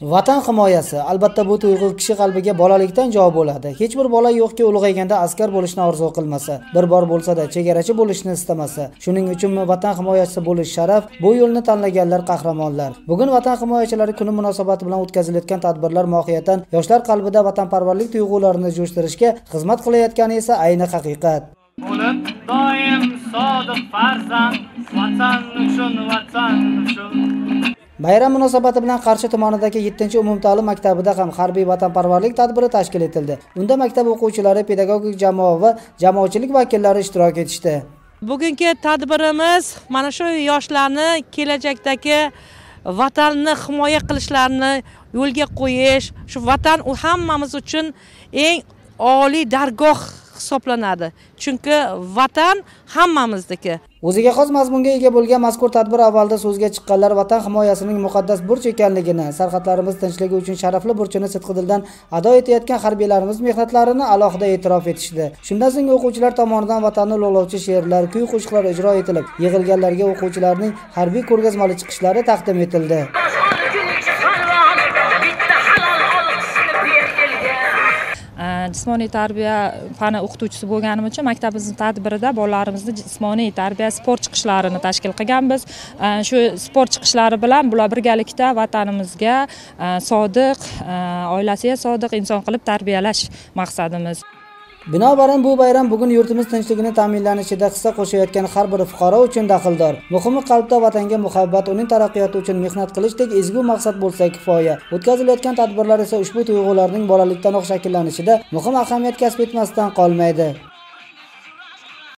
Vatan himoyasi, albatta bu tuyg'u kishi qalbiga bolalikdan jo bo'ladi. Hech bir bola yo'qki ulg'ayganda askar bo'lishni orzu qilmasa, bir bor bo'lsa-da chegarachi bo'lishni istamasa. Shuning uchunmi vatan himoyachisi bo'lish sharaf, bu yo'lni tanlaganlar qahramonlar. Bugun vatan himoyachilari kuni munosabati bilan o'tkazilayotgan tadbirlar mohiyatan yoshlar qalbida vatanparvarlik tuyg'ularini jo'shtirishga xizmat qilayotgani esa ayni haqiqat. Bo'lib doim sodiq farzand, vatan uchun. Bayram munosabati bilan Qarshi tumanidagi 7-umumta'lim maktabida ham harbiy vatanparvarlik tadbiri tashkil etildi. Unda maktab o'quvchilari, pedagogik jamoa va jamoatchilik vakillari ishtirok etishdi. Bugungi tadbirimiz mana shu yoshlarni kelajakdagi vatanni himoya qilishlarini yo'lga qo'yish, shu vatan hammamiz uchun eng oliy dargoh hisoblanadi. Chunki vatan hammamizniki. O'ziga xos mazmunga ega bo'lgan mazkur tadbir avvalda so'zga chiqqanlar vatan himoyasining muqaddas burch ekanligini, sarhadlarimiz tinchligi uchun sharafli burchini sidqidildan ado etayotgan harbiylarimiz mehnatlarini alohida e'tirof etishdi. Shundan so'ng o'quvchilar tomonidan vatanni ulug'lovchi she'rlar, kuy-qo'shiqlar ijro etilib, yig'ilganlarga o'quvchilarning harbiy ko'rgazmali chiqishlari taqdim etildi. Jismoniy tarbiya fani o'qituvchisi bo'lganim uchun maktabimizning tadbirida bolalarimizni jismoniy tarbiya sport chiqishlarini tashkil qilganmiz. Shu sport chiqishlari bilan bular birgalikda vatanimizga sodiq, oilasiga sodiq inson qilib tarbiyalash maqsadimiz. Binobarin bu bayram bugun yurtimiz tinchligini ta'minlanishida hissa qo'shayotgan har bir fuqaro uchun daxldor. Muhimi qalbda vatanga muhabbat, uning taraqqiyoti uchun mehnat qilishdek ezgu maqsad bo'lsa kifoya. O'tkazilayotgan tadbirlar esa ushbu tuyg'ularning bolalikdan shakllanishida muhim ahamiyat kasb etmasdan qolmaydi.